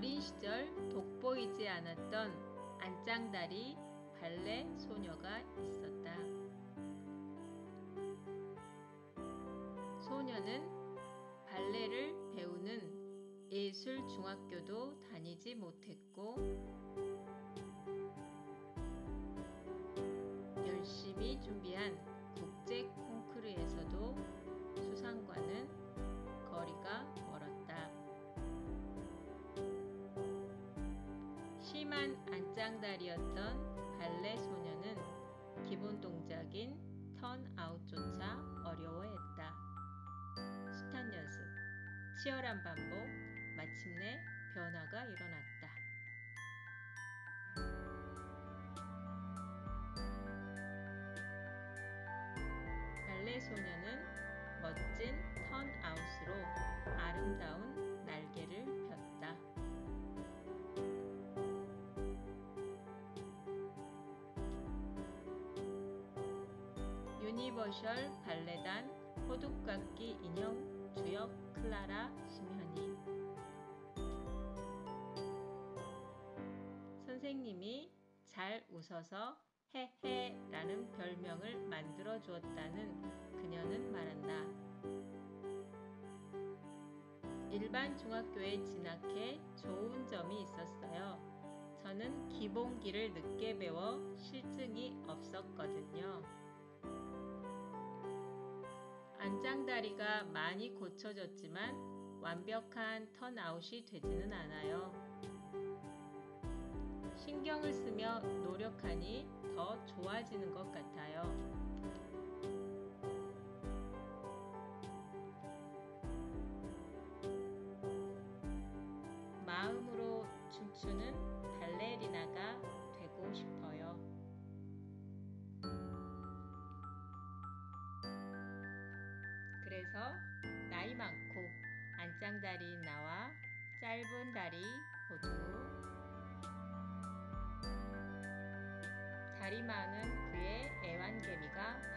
어린 시절 돋보이지 않았던 안짱다리 발레 소녀가 있었다. 소녀는 발레를 배우는 예술 중학교도 다니지 못했고 열심히 준비한 국제 콩쿠르에서도 수상과는 거리가 멀었다. 심한 안짱다리였던 발레 소녀는 기본 동작인 턴아웃조차 어려워했다. 숱한 연습, 치열한 반복, 마침내 변화가 일어났다. 발레 소녀는 멋진 턴아웃으로 아름다운 날개를 폈다. 유니버셜 발레단 호두깎이 인형 주역 클라라 심현이. 선생님이 잘 웃어서 헤헤 라는 별명을 만들어 주었다는 그녀는 말한다. 일반 중학교에 진학해 좋은 점이 있었어요. 저는 기본기를 늦게 배워 실증이 없었거든요. 안짱다리가 많이 고쳐졌지만 완벽한 턴아웃이 되지는 않아요. 신경을 쓰며 노력하니 더 좋아지는 것 같아요. 마음으로 춤추는 발레리나가 되고 싶어요. 그래서 나이 많고 안짱다리인 나와 짧은 다리 모두 다리 많은 그의 애완개미가